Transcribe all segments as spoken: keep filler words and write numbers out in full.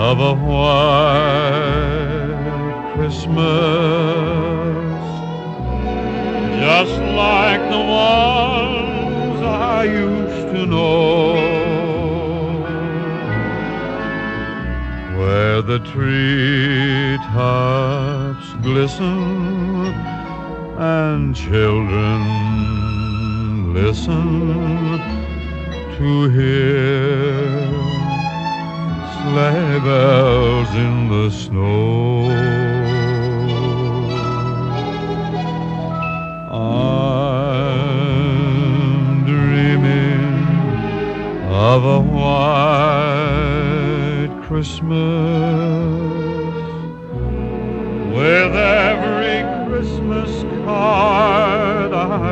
of a white Christmas, just like the ones I used to know, where the treetops glisten and children listen to hear sleigh bells in the snow. I'm dreaming of a white Christmas, with every Christmas card I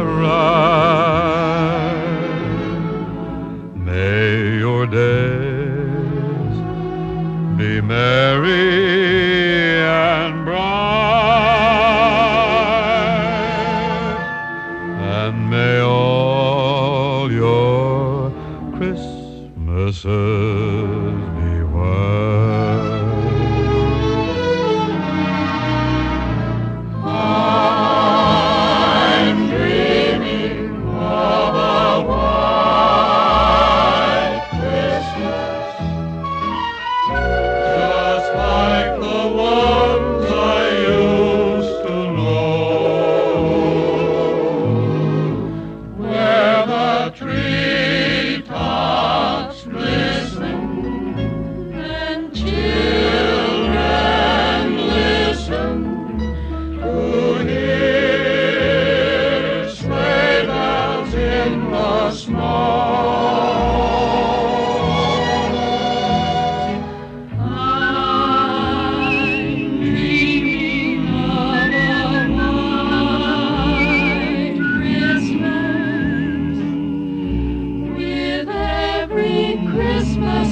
write. May your days be merry and bright, and may all your Christmases be white. I'm dreaming of a white Christmas, just like the ones I used to know, where the treetops glisten and children listen to hear sleigh bells in the snow. I'm dreaming of a white Christmas, with every Christmas